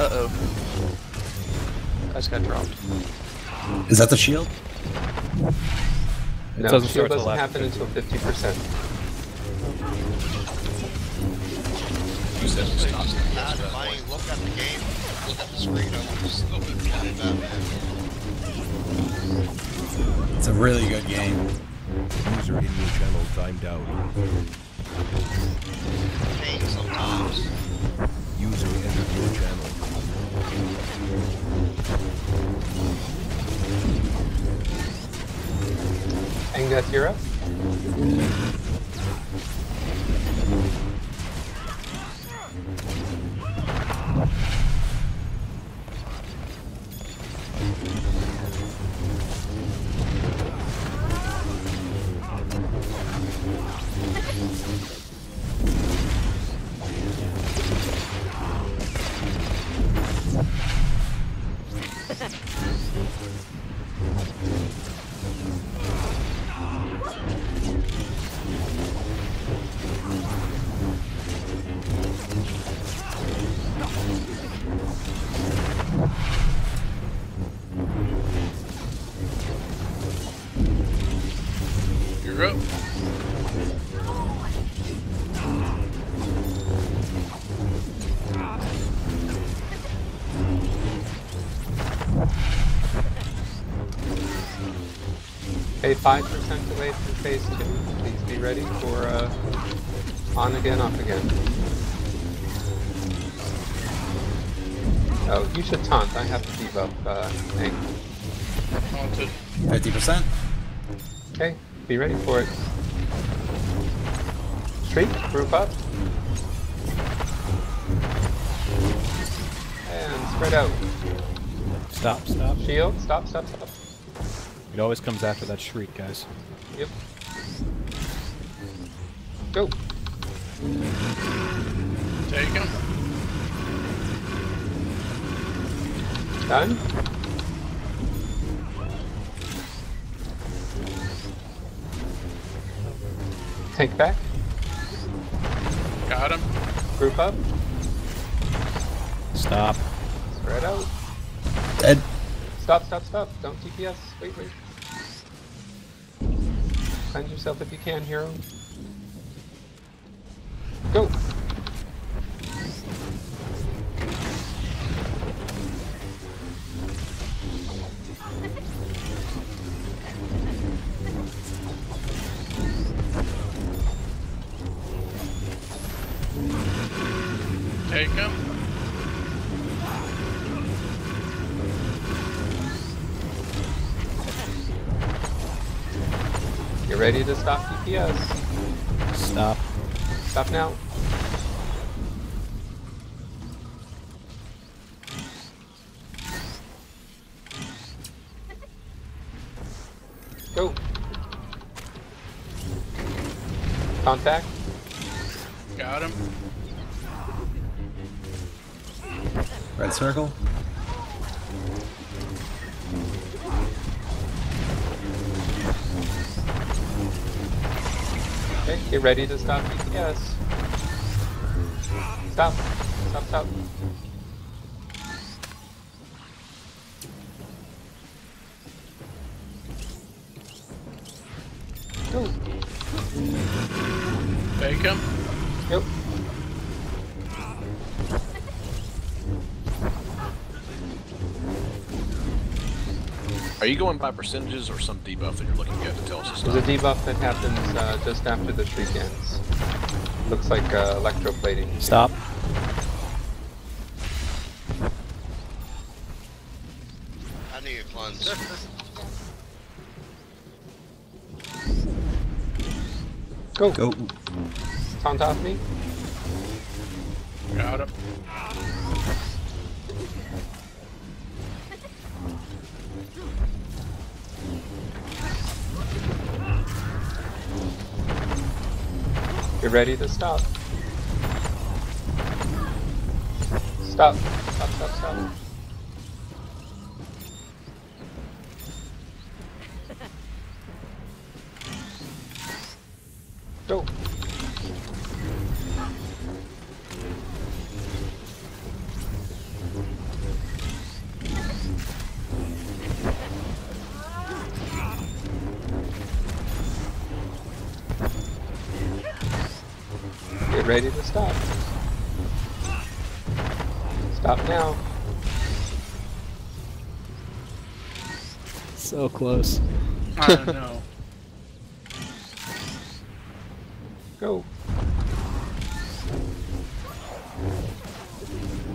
Uh-oh. I just got dropped. Is that the shield? It No, doesn't shield start till doesn't after happen until 50%. You said it stops. If I look at the game, look at the screen, I'm just a little bit blind Batman. It's a really good game. User in your channel timed out. Pain sometimes. User entered your channel. Angus, you're up. You're up. Okay, 5% away from phase 2. Please be ready for on again, off again. Oh, you should taunt. I have to debuff Hank. Haunted. 50%. Okay, be ready for it. Streak, group up. And spread out. Stop, stop. Shield, stop, stop, stop. It always comes after that shriek, guys. Yep. Go. Take him. Done. Tank back. Got him. Group up. Stop. Spread out. Dead. Stop, stop, stop. Don't TPS. Wait, wait. Cleanse yourself if you can, hero. Go. Take him. You're ready to stop TPS. Stop. Stop now. Go. Contact. Got him. Red circle. Okay, get ready to stop TPS. Stop. Stop, stop. Go. Take him. Yep. Are you going by percentages or some debuff that you're looking at to tell us to stop? There's a debuff that happens just after the shriek ends. Looks like electroplating. Stop. I need a cleanse. Go. Go. Taunt off me. Got him. Get ready to stop. Stop. Stop, stop, stop. Go. Get ready to stop. Stop now. So close. I don't know. Go.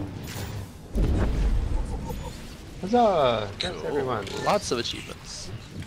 Huzzah! That's everyone. Lots of achievements.